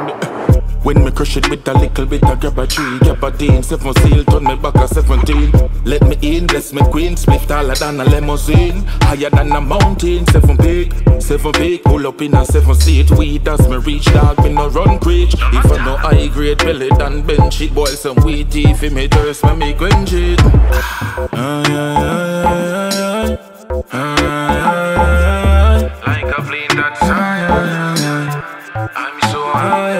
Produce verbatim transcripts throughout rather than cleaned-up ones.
me. When me crush it with a little bit of grabba tree, gabardine, seven seal, turn me back at seventeen. Let me in, bless me queen, spliff taller than a limousine, higher than a mountain, seven peak, seven peak, pull up in a seven seat. Weed as me reach, dog, me no run creech. If I no high grade pelle than bench it, boil some weed tea for me thirst, when me quench it. Ay, ay, ay, ay, ay, ay, like a flame that's high, I'm so high.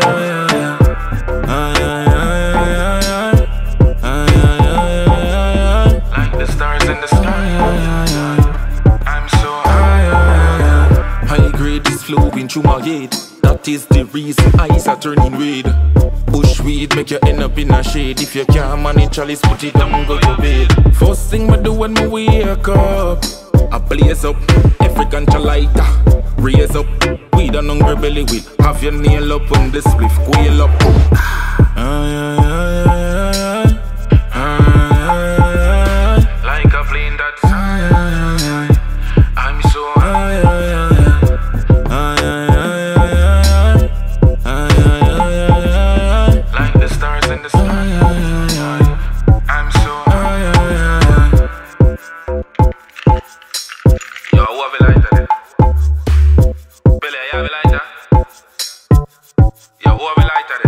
Flowing through my head, that is the reason eyes are turning red. Bushweed make you end up in a shade. If you can't manage chalice, put it down, go to bed. First thing me do when me wake up, I blaze up, African lighter, raise up. Weed and hungry belly with, have your nail up when the spliff quail up. Ay, ay, ay, ay, ay, ay, like a flame that's ay, ay, ay, I'm so ay, ay, ay. Yo, who have a lighter?